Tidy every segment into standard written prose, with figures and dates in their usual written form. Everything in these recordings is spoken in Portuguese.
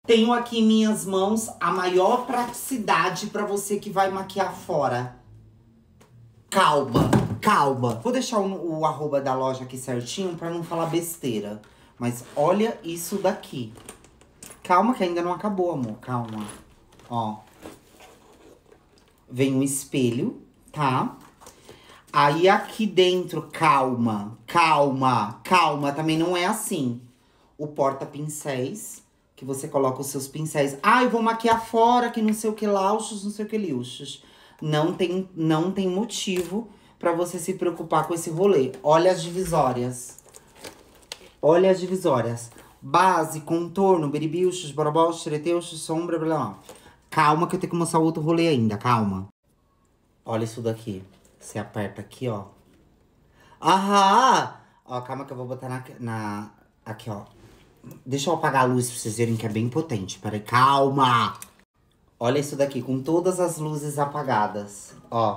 Tenho aqui em minhas mãos a maior praticidade pra você que vai maquiar fora. Calma, calma. Vou deixar o arroba da loja aqui certinho pra não falar besteira. Mas olha isso daqui. Calma que ainda não acabou, amor. Calma. Ó. Vem um espelho, tá? Aí aqui dentro, calma, calma, calma. Também não é assim. O porta-pincéis, que você coloca os seus pincéis. Ah, eu vou maquiar fora, que não sei o que lauxos, não sei o que liuxos. Não tem motivo pra você se preocupar com esse rolê. Olha as divisórias. Olha as divisórias. Base, contorno, beribiuchos, borobós, xereteuchos, sombra, blá, blá. Calma que eu tenho que mostrar outro rolê ainda, calma. Olha isso daqui. Você aperta aqui, ó. Aham! Ó, calma que eu vou botar aqui, ó. Deixa eu apagar a luz pra vocês verem que é bem potente. Peraí, calma! Olha isso daqui, com todas as luzes apagadas, ó.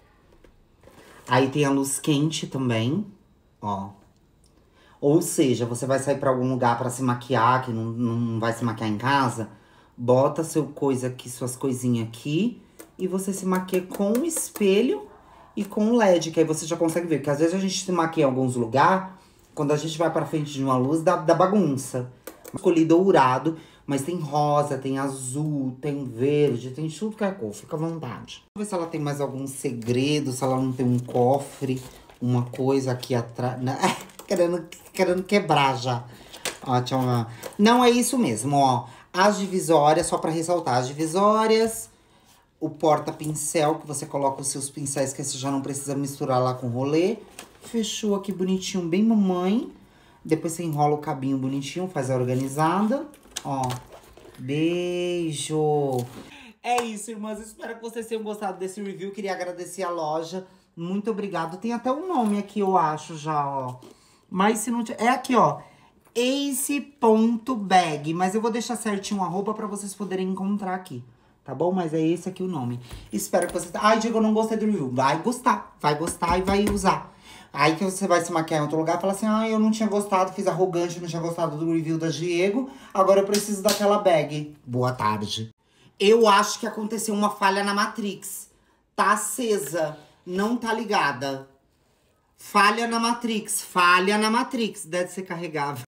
Aí tem a luz quente também, ó. Ou seja, você vai sair pra algum lugar pra se maquiar, que não vai se maquiar em casa. Bota seu coisa aqui, suas coisinhas aqui. E você se maquia com o espelho e com o LED, que aí você já consegue ver. Porque às vezes a gente se maquia em alguns lugares, quando a gente vai pra frente de uma luz, dá bagunça. Escolhi dourado, mas tem rosa, tem azul, tem verde, tem tudo que é cor, fica à vontade. Vamos ver se ela tem mais algum segredo, se ela não tem um cofre, uma coisa aqui atrás. Querendo quebrar já. Ó, tchau. Não, é isso mesmo, ó. As divisórias, só pra ressaltar, as divisórias, o porta-pincel, que você coloca os seus pincéis, que você já não precisa misturar lá com o rolê. Fechou aqui bonitinho, bem mamãe. Depois você enrola o cabinho bonitinho, faz a organizada. Ó, beijo! É isso, irmãs. Espero que vocês tenham gostado desse review. Queria agradecer a loja. Muito obrigado. Tem até um nome aqui, eu acho, já, ó. Mas se não tiver... É aqui, ó. Ace.bag. Mas eu vou deixar certinho a roupa pra vocês poderem encontrar aqui. Tá bom? Mas é esse aqui o nome. Espero que vocês... Ai, Diego, eu não gostei do review. Vai gostar e vai usar. Aí que você vai se maquiar em outro lugar e fala assim, ah, eu não tinha gostado, fiz arrogante, não tinha gostado do review da Diego, agora eu preciso daquela bag. Boa tarde. Eu acho que aconteceu uma falha na Matrix. Tá acesa, não tá ligada. Falha na Matrix, deve ser carregável.